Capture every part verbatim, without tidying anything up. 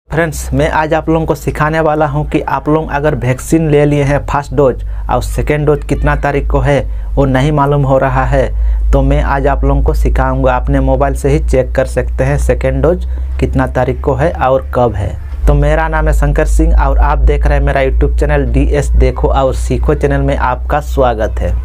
Friends, मैं आज आप लोगों को सिखाने वाला हूं कि आप लोग अगर वैक्सीन ले लिए हैं फर्स्ट डोज और सेकेंड डोज कितना तारीख को है वो नहीं मालूम हो रहा है, तो मैं आज आप लोगों को सिखाऊंगा। अपने मोबाइल से ही चेक कर सकते हैं सेकेंड डोज कितना तारीख को है और कब है। तो मेरा नाम है शंकर सिंह और आप देख रहे हैं मेरा यूट्यूब चैनल डी एस देखो और सीखो चैनल में आपका स्वागत है।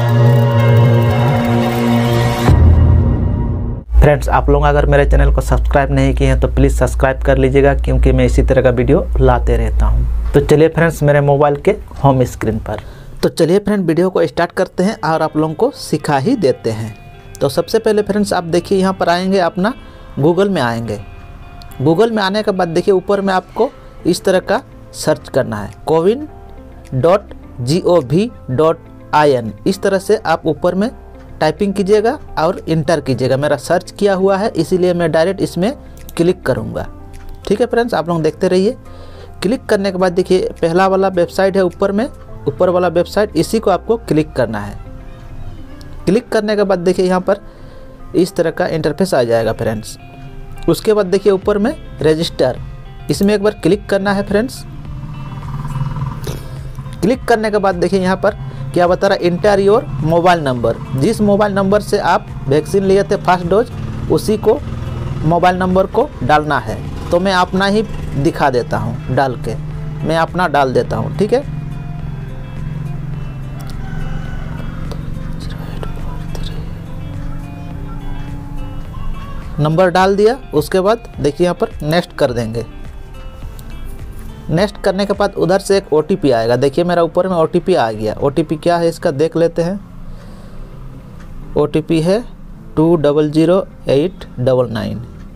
फ्रेंड्स, आप लोग अगर मेरे चैनल को सब्सक्राइब नहीं किए हैं तो प्लीज़ सब्सक्राइब कर लीजिएगा, क्योंकि मैं इसी तरह का वीडियो लाते रहता हूं। तो चलिए फ्रेंड्स, मेरे मोबाइल के होम स्क्रीन पर तो चलिए फ्रेंड वीडियो को स्टार्ट करते हैं और आप लोगों को सिखा ही देते हैं। तो सबसे पहले फ्रेंड्स आप देखिए, यहाँ पर आएंगे, अपना गूगल में आएंगे। गूगल में आने के बाद देखिए ऊपर में आपको इस तरह का सर्च करना है, CoWIN dot G O V dot I N. इस तरह से आप ऊपर में टाइपिंग कीजिएगा और इंटर कीजिएगा। मेरा सर्च किया हुआ है इसीलिए मैं डायरेक्ट इसमें क्लिक करूंगा। ठीक है फ्रेंड्स, आप लोग देखते रहिए। क्लिक करने के बाद देखिए पहला वाला वेबसाइट है ऊपर में, ऊपर वाला वेबसाइट, इसी को आपको क्लिक करना है। क्लिक करने के बाद देखिए यहाँ पर इस तरह का इंटरफेस आ जाएगा फ्रेंड्स। उसके बाद देखिए ऊपर में रजिस्टर, इसमें एक बार क्लिक करना है फ्रेंड्स। क्लिक करने के बाद देखिए यहाँ पर क्या बता रहा है, इंटर योर मोबाइल नंबर। जिस मोबाइल नंबर से आप वैक्सीन लिए थे फर्स्ट डोज, उसी को मोबाइल नंबर को डालना है। तो मैं अपना ही दिखा देता हूँ, डाल के मैं अपना डाल देता हूँ। ठीक है, नंबर डाल दिया। उसके बाद देखिए यहाँ पर नेक्स्ट कर देंगे। नेक्स्ट करने के बाद उधर से एक ओ टी पी आएगा। देखिए मेरा ऊपर में ओ टी पी आ गया। ओ टी पी क्या है इसका देख लेते हैं। ओ टी पी है two double zero eight double nine,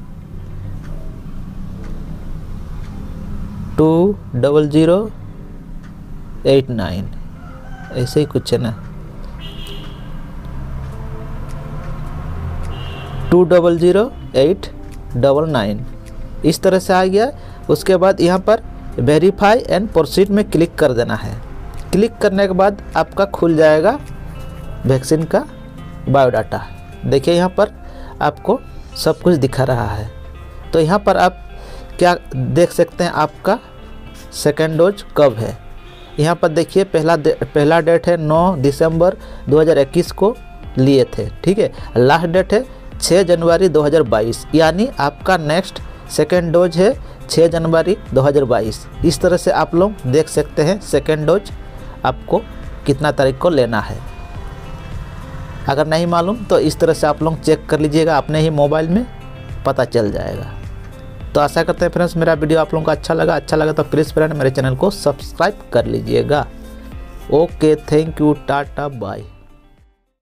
two double zero eight nine, ऐसे ही कुछ है ना, two double zero eight double nine, इस तरह से आ गया। उसके बाद यहाँ पर वेरीफाई एंड प्रोसीड में क्लिक कर देना है। क्लिक करने के बाद आपका खुल जाएगा वैक्सीन का बायोडाटा। देखिए यहाँ पर आपको सब कुछ दिखा रहा है। तो यहाँ पर आप क्या देख सकते हैं, आपका सेकेंड डोज कब है। यहाँ पर देखिए पहला पहला डेट है नौ दिसंबर दो हज़ार इक्कीस को लिए थे। ठीक है, लास्ट डेट है छः जनवरी दो हज़ार बाईस, यानी आपका नेक्स्ट सेकेंड डोज है छः जनवरी दो हज़ार बाईस। इस तरह से आप लोग देख सकते हैं सेकेंड डोज आपको कितना तारीख को लेना है। अगर नहीं मालूम तो इस तरह से आप लोग चेक कर लीजिएगा, अपने ही मोबाइल में पता चल जाएगा। तो आशा करते हैं फ्रेंड्स मेरा वीडियो आप लोगों को अच्छा लगा। अच्छा लगा तो प्लीज़ फ्रेंड मेरे चैनल को सब्सक्राइब कर लीजिएगा। Okay, thank you, tata, bye.